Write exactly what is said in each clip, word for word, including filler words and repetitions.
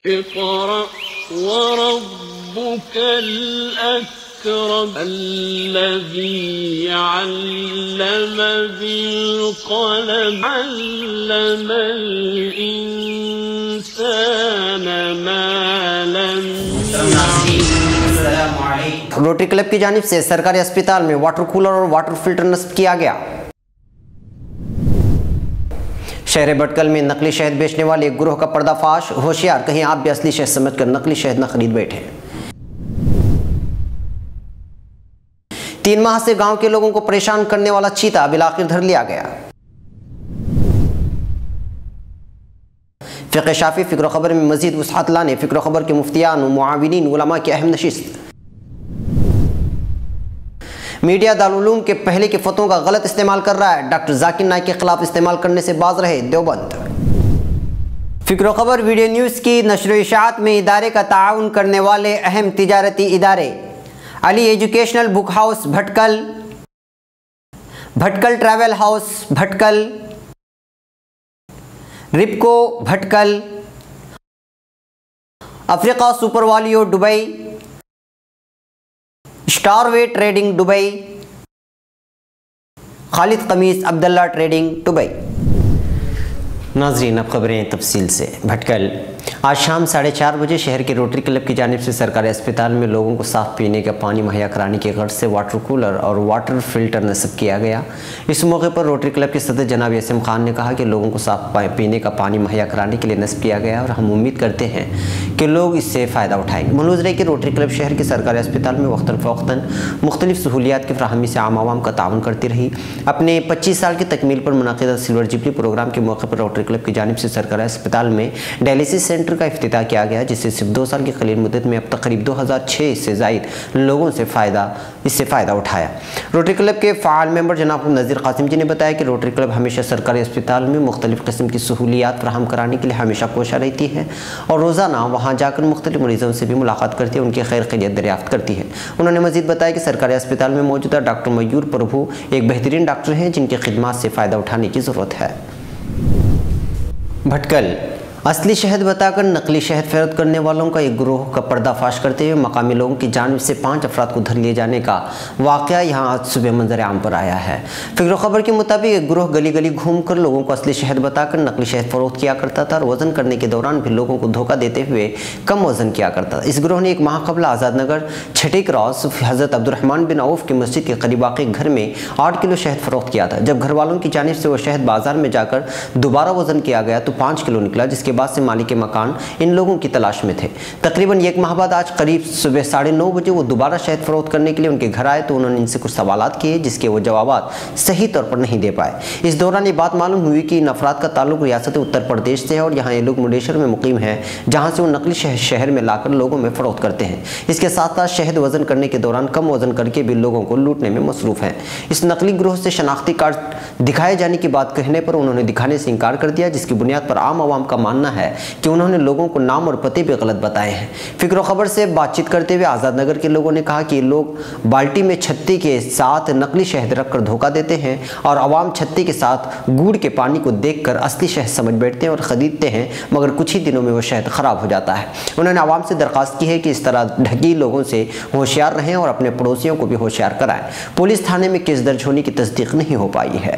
اقرأ وربك الأكرم الذي علم بالقلم علم الإنسان ما لم يعلم. روٹری کلب کی جانب سے سرکاری اسپتال میں واٹر کولر اور واٹر فلٹر نصب کیا گیا. شہر بھٹکل میں نقلی شہد بیچنے والے ایک گروہ کا پردہ فاش. ہوشیار کہیں آپ بھی اصلی شہد سمجھ کر نقلی شہد نہ خرید بیٹھے. تین ماہ سے گاؤں کے لوگوں کو پریشان کرنے والا چیتا بالآخر دھر لیا گیا. فقہ شافی فکر و خبر میں مزید وسعت لانے فکر و خبر کے مفتیان و معاونین علماء کی اہم نشست. میڈیا دارالعلوم کے پہلے کے فتووں کا غلط استعمال کر رہا ہے. ڈاکٹر ذاکر نائک کے خلاف استعمال کرنے سے باز رہے دیوبند. فکر و خبر ویڈیو نیوز کی نشر و اشاعت میں ادارے کا تعاون کرنے والے اہم تجارتی ادارے Ali educational book house Bhatkal, Bhatkal travel house Bhatkal, Repco Bhatkal, افریقہ super value Dubai, star way trading Dubai, Khalid Qamees Abdullah trading Dubai. ناظرین اب خبریں تفصیل سے. بھٹکل آج شام ساڑھے چار بجے شہر کے روٹری کلب کی جانب سے سرکاری اسپتال میں لوگوں کو صاف پینے کا پانی مہیا کرانے کی غرض سے واٹر کولر اور واٹر فلٹر نصب کیا گیا. اس موقع پر روٹری کلب کے صدر جناب یاسم خان نے کہا کہ لوگوں کو صاف پینے کا پانی مہیا کرانے کے لیے نصب کیا گیا اور ہم امید کرتے ہیں کہ لوگ اس سے فائدہ اٹھائیں گے. ملحوظ رہے کہ روٹری کلب شہر کے سرکاری اسپتال میں وقتاً فوقتاً مختلف سہولیات کی فراہمی سے عام عوام کا تعاون کرتی رہی. اپنے پچیس سال کی تکمیل پر منعقدہ سلور جبلی پروگرام کے موقع پر روٹری کلب کی جانب سے سرکاری اسپتال میں ڈائلیسس سینٹر کا افتتاح کیا گیا، جس سے صرف دو سال کی قلیل مدت میں اب تک قریب دو ہزار چھ سے زائد لوگوں سے فائدہ اس سے فائدہ اٹھایا. روٹری کلب کے فعال ممبر جناب نذیر قاسم جی نے بتایا کہ روٹری کلب ہمیشہ سرکاری اسپتال میں مختلف قسم کی سہولیات فراہم کرانے کے لیے ہمیشہ کوشاں رہتی ہے اور روزانہ وہاں جا کر مختلف مریضوں سے بھی ملاقات کرتی ہے، ان کی خیر خیریت دریافت کرتی ہے. انہوں نے مزید بتایا کہ سرکاری اسپتال میں موجودہ ڈاکٹر میور پربھو ایک بہترین ڈاکٹر ہیں جن کی خدمات سے فائدہ اٹھانے کی ضرورت ہے. بھٹکل اصلی شہد بتا کر نقلی شہد فروخت کرنے والوں کا ایک گروہ کا پردہ فاش کرتے ہوئے مقامی لوگوں کی جانب سے پانچ افراد کو دھر لیے جانے کا واقعہ یہاں آج صبح منظر عام پر آیا ہے. فکر و خبر کے مطابق ایک گروہ گلی گلی گھوم کر لوگوں کو اصلی شہد بتا کر نقلی شہد فروخت کیا کرتا تھا اور وزن کرنے کے دوران بھی لوگوں کو دھوکہ دیتے ہوئے کم وزن کیا کرتا تھا. اس گروہ نے ایک ماہ قبل آزاد نگر چھٹی کراس حضرت عبدالرحمن بن عوف کی مسجد کے قریب واقع گھر میں آٹھ کلو شہد فروخت کیا تھا. جب گھر والوں کی جانب سے وہ شہد بازار میں جا کر دوبارہ وزن کیا گیا تو پانچ کلو نکلا، جس کے بعد سے مالک مکان ان لوگوں کی تلاش میں تھے. تقریباً ایک ماہ بعد آج قریب صبح ساڑھے نو بجے وہ دوبارہ شہد فروخت کرنے کے لیے ان کے گھر آئے تو انہوں نے ان سے کچھ سوالات کیے جس کے وہ جوابات صحیح طور پر نہیں دے پائے. اس دوران یہ بات معلوم ہوئی کہ ان افراد کا تعلق ریاست اتر پردیش سے ہے اور یہاں یہ لوگ منڈیشر میں مقیم ہیں، جہاں سے وہ نقلی شہد شہر میں لا کر لوگوں میں فروخت کرتے ہیں. اس کے ساتھ ساتھ شہد وزن کرنے کے دوران کم وزن کر کے بھی لوگوں کو لوٹنے میں مصروف ہیں. اس نقلی گروہ سے شناختی کارڈ دکھائے جانے کی بات کہنے پر انہوں نے دکھانے سے انکار کر دیا، جس کی بنیاد پر عام عوام کا ماننا ہے کہ انہوں نے لوگوں کو نام اور پتے بھی غلط بتائے ہیں. فکر و خبر سے بات چیت کرتے ہوئے آزاد نگر کے لوگوں نے کہا کہ یہ لوگ بالٹی میں چھتی کے ساتھ نقلی شہد رکھ کر دھوکہ دیتے ہیں اور عوام چھتی کے ساتھ گوڑ کے پانی کو دیکھ کر اصلی شہد سمجھ بیٹھتے ہیں اور خریدتے ہیں، مگر کچھ ہی دنوں میں وہ شہد خراب ہو جاتا ہے. انہوں نے عوام سے درخواست کی ہے کہ اس طرح ڈھگی لوگوں سے ہوشیار رہیں اور اپنے پڑوسیوں کو بھی ہوشیار کرائیں. پولیس تھانے میں کیس درج ہونے کی تصدیق نہیں ہو پائی ہے.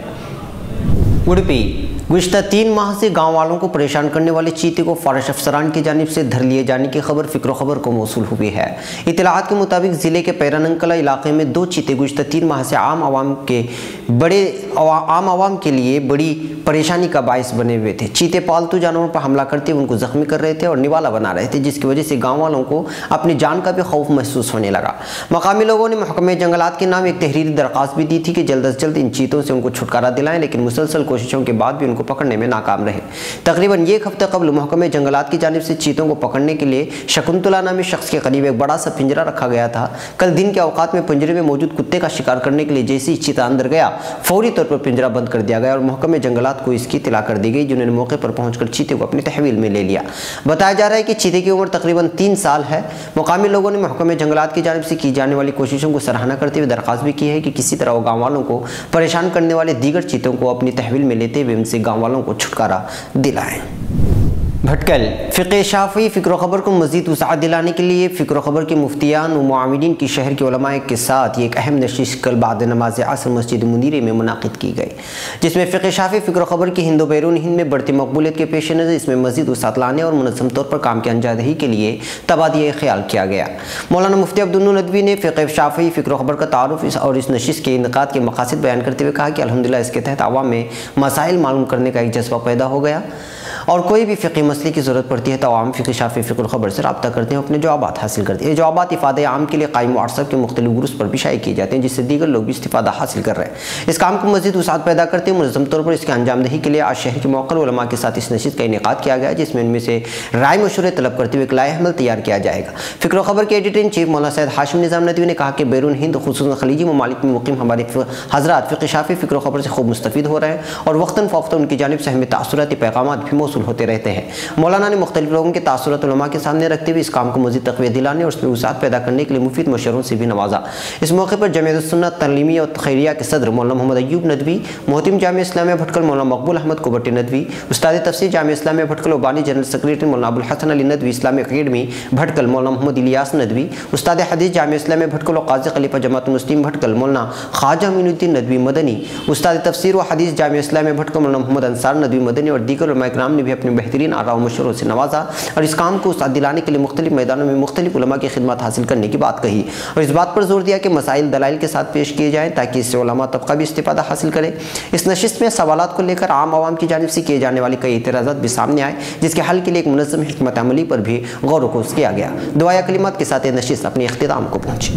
اڈپی گزشتہ تین ماہ سے گاؤں والوں کو پریشان کرنے والے چیتے کو فارسٹ افسران کی جانب سے دھر لیے جانے کی خبر فکر و خبر کو موصول ہوئی ہے. اطلاعات کے مطابق ضلع کے پیراننکلا علاقے میں دو چیتے گزشتہ تین ماہ سے عام عوام کے بڑے عام عوام کے لیے بڑی پریشانی کا باعث بنے ہوئے تھے. چیتے پالتو جانوروں پر حملہ کرتے ان کو زخمی کر رہے تھے اور نوالا بنا رہے تھے، جس کی وجہ سے گاؤں والوں کو اپنی جان کا بھی خوف محسوس ہونے لگا. مقامی لوگوں نے محکمہ جنگلات کے نام ایک تحریری درخواست بھی دی تھی کہ جلد از جلد ان چیتوں سے ان کو چھٹکارا دلائیں، لیکن مسلسل کوششوں کے بعد بھی ان کو پکڑنے میں ناکام رہے. تقریباً ایک ہفتہ قبل محکمہ جنگلات کی جانب سے چیتوں کو پکڑنے کے لیے شکنتلا نامی شخص کے قریب ایک بڑا سا پنجرا رکھا گیا تھا. کل دن کے اوقات میں پنجرے میں موجود کتے کا شکار کرنے کے لیے جیسے ہی چیتا اندر گیا فوری طور پر پنجرا بند کر دیا گیا اور محکمہ جنگلات کو اس کی اطلاع کر دی گئی، جنہوں نے موقع پر پہنچ کر چیتے کو اپنی تحویل میں لے لیا. بتایا جا رہا ہے کہ چیتے کی عمر تقریباً تین سال ہے. مقامی لوگوں نے محکمہ جنگلات کی جانب سے کی جانے والی کوششوں کو سراہنا کرتے ہوئے درخواست بھی کی ہے کہ کسی طرح وہ گاؤں والوں کو پریشان کرنے والے دیگر چیتوں کو اپنی تحویل میں لیتے ہوئے ان سے گاؤں والوں کو چھٹکارا دلائیں. بھٹکل فقہ شافعی فکر و خبر کو مزید وسعت دلانے کے لیے فکر و خبر کے مفتیان و معاونین کی شہر کے علماء کے ساتھ یہ ایک اہم نشست کل بعد نماز عصر مسجد منیرے میں منعقد کی گئی، جس میں فقہ شافعی فکر و خبر کی ہند و بیرون ہند میں بڑھتی مقبولیت کے پیش نظر اس میں مزید وسعت لانے اور منظم طور پر کام کی انجام دہی کے لیے تبادلہ خیال کیا گیا۔ مولانا مفتی عبدالنور ندوی نے فقہ شافعی فکر و خبر کا تعارف اور اس نشست کے انعقاد کے مقاصد بیان کرتے ہوئے کہا کہ الحمدللہ اس کے تحت عوام میں مسائل معلوم کرنے کا ایک جذبہ پیدا ہو گیا اور کوئی بھی فقہی مسئلے کی ضرورت پڑتی ہے تو عوام فقہ شافعی فکر و خبر سے رابطہ کرتے ہیں، اپنے جوابات حاصل کرتے ہیں۔ یہ جوابات افادہ عام کے لیے قائم واٹس ایپ کے مختلف گروپس پر بھی شائع کیے جاتے ہیں، جس سے دیگر لوگ بھی استفادہ حاصل کر رہے ہیں۔ اس کام کو مزید وسعت پیدا کرتے ہیں منظم طور پر اس کے انجام دہی کے لیے آج شہر کے موقع علماء کے ساتھ اس نشست کا انعقاد کیا گیا، جس میں ان میں سے رائے مشورے طلب کرتے ہوئے ایک لائحہ عمل تیار کیا جائے گا۔ فکر و خبر کے ایڈیٹر ان چیف مولانا سید ہاشم نظام ندوی نے کہا کہ بیرون ہند خصوصاً خلیجی ممالک میں مقیم ہمارے حضرات فقہ شافعی فکر و خبر سے خوب مستفید ہو رہے ہیں اور وقتاً فوقتاً ان کی جانب سے ہمیں تاثراتی پیغامات بھی موصول ہوتے رہتے ہیں۔ مولانا نے مختلف لوگوں کے تاثرات علماء کے سامنے رکھتے ہوئے اس کام کو مزید تقویت دلانے اور اس میں وسعت پیدا کرنے کے لیے مفید مشوروں سے بھی نوازا۔ اس موقع پر جمعیت السنت تعلیمیہ اور خیریہ کے صدر مولانا محمد ایوب ندوی، محتم جامعہ اسلامیہ بھٹکل مولانا مقبول احمد کوبٹی ندوی، استاد تفسیر جامعہ اسلامیہ بھٹکل و بانی جنرل سیکریٹری مولانا ابو الحسن علی ندوی اسلامی اکیڈمی بھٹکل مولانا محمد الیاس ندوی، استاد حدیث جامعہ اسلامیہ بھٹکل و قاضی خلیفہ جماعت المسلمین بھٹکل مولانا خواجہ امین الدین ندوی مدنی، استاد تفسیر و حدیث جامعہ اسلامیہ بھٹکل مولانا محمد انصار ندوی مدنی اور دیگر علماء کرام نے بھی اپنے بہترین آراء و مشوروں سے نوازا اور اس کام کو وسعت دلانے کے لیے مختلف میدانوں میں مختلف علماء کی خدمات حاصل کرنے کی بات کہی اور اس بات پر زور دیا کہ مسائل دلائل کے ساتھ پیش کیے جائیں تاکہ اس سے علماء طبقہ بھی استفادہ حاصل کرے۔ اس نشست میں سوالات کو لے کر عام عوام کی جانب سے کیے جانے والی کئی اعتراضات بھی سامنے آئے، جس کے حل کے لیے ایک منظم حکمت عملی پر بھی غور و خوض کیا گیا۔ دعائے کلمات کے ساتھ یہ نشست اپنے اختتام کو پہنچی۔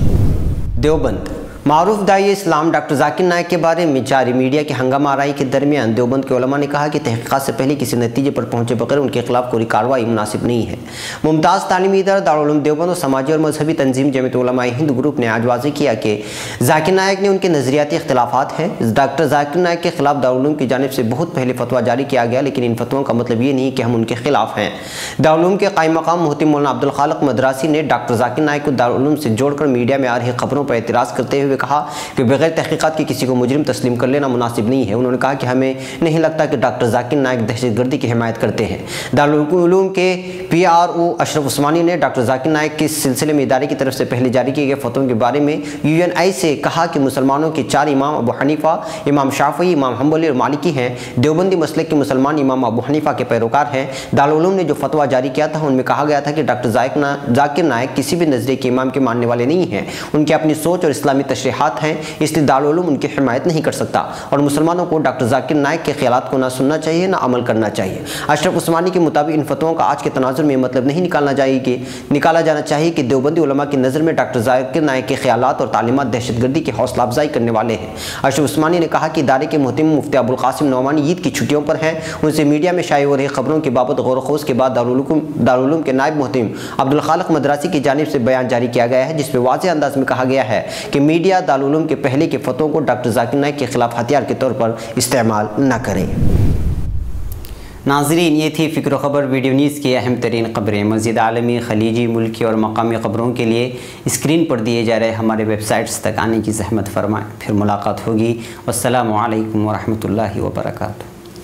دیوبند معروف داعی اسلام ڈاکٹر ذاکر نائک کے بارے میں جاری میڈیا کی ہنگامہ آرائی کے درمیان دیوبند کے علماء نے کہا کہ تحقیقات سے پہلے کسی نتیجے پر پہنچے بغیر ان کے خلاف کوئی کارروائی مناسب نہیں ہے۔ ممتاز تعلیمی ادارہ دارالعلوم دیوبند اور سماجی اور مذہبی تنظیم جمعیت علماء ہند گروپ نے آج واضح کیا کہ ذاکر نائک نے ان کے نظریاتی اختلافات ہیں۔ ڈاکٹر ذاکر نائک کے خلاف دارالعلوم کی جانب سے بہت پہلے فتویٰ جاری کیا گیا، لیکن ان فتووں کا مطلب یہ نہیں کہ ہم ان کے خلاف ہیں۔ دارالعلوم کے قائم مقام محتم مولانا عبدالخالق مدراسی نے ڈاکٹر ذاکر نائک کو دارالعلوم سے جوڑ کر میڈیا میں آ رہی خبروں پر اعتراض کرتے ہوئے کہا کہ بغیر تحقیقات کے کسی کو مجرم تسلیم کر لینا مناسب نہیں ہے۔ انہوں نے کہا کہ ہمیں نہیں لگتا کہ ڈاکٹر ذاکر نائک دہشت گردی کی حمایت کرتے ہیں۔ دارالعلوم کے پی آر او اشرف عثمانی نے ڈاکٹر ذاکر نائک کے سلسلے میں ادارے کی طرف سے پہلے جاری کیے گئے فتووں کے بارے میں یو این آئی سے کہا کہ مسلمانوں کے چار امام ابو حنیفہ، امام شافعی، امام حنبلی اور مالکی ہیں۔ دیوبندی مسلک کے مسلمان امام ابو حنیفہ کے پیروکار ہیں۔ دارالعلوم نے جو فتویٰ جاری کیا تھا ان میں کہا گیا تھا کہ ڈاکٹر ذاکر نائک کسی بھی نظریے کے امام کے ماننے والے نہیں ہیں، ان کی اپنی سوچ اور اسلامی تشریحات ہیں، اس لیے دارالعلوم ان کی حمایت نہیں کر سکتا اور مسلمانوں کو ڈاکٹر ذاکر نائک کے خیالات کو نہ سننا چاہیے نہ عمل کرنا چاہیے۔ اشرف عثمانی کے مطابق ان فتووں کا آج کے تناظر میں مطلب نہیں نکالنا چاہیے کہ نکالا جانا چاہیے کہ دیوبندی علماء کی نظر میں ڈاکٹر ذاکر نائک کے خیالات اور تعلیمات دہشت گردی کی حوصلہ افزائی کرنے والے ہیں۔ اشرف عثمانی نے کہا کہ ادارے کے محتم مفتی ابو القاسم نعمانی عید کی چھٹیوں پر ہیں، ان سے میڈیا میں شائع ہو رہی خبروں کی بابت غور و خوض کے بعد دارالعلوم کے نائب محتم عبدالخالق مدراسی کی جانب سے بیان جاری کیا گیا ہے، جس میں واضح انداز میں کہا گیا ہے کہ میڈیا دارالعلوم کے پہلے کے فتووں کو ڈاکٹر ذاکر نائک کے خلاف ہتھیار کے طور پر استعمال نہ کریں۔ ناظرین، یہ تھی فکر و خبر ویڈیو نیوز کی اہم ترین خبریں۔ مزید عالمی، خلیجی، ملکی اور مقامی خبروں کے لیے اسکرین پر دیے جا رہے ہمارے ویب سائٹس تک آنے کی زحمت فرمائیں۔ پھر ملاقات ہوگی۔ والسلام علیکم ورحمۃ اللہ وبرکاتہ۔